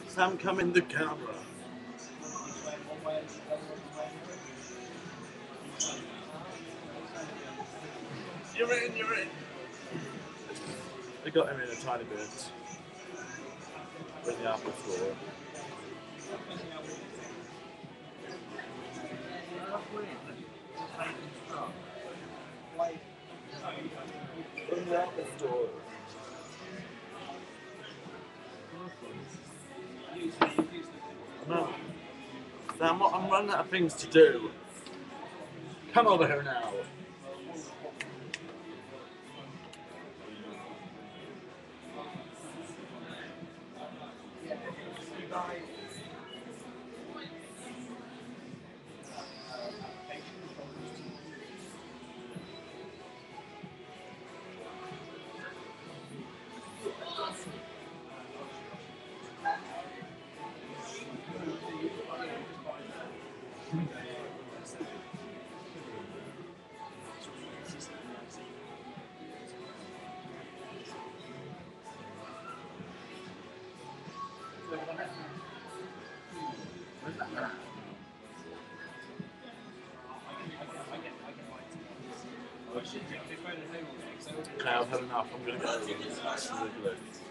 Sam, come in the camera. You're in, you're in. We got him in a tiny bit. With the Apple Store. In the Apple Store. No. Sam, I'm running out of things to do. Come over here now. Okay, I've had enough. I'm going to go.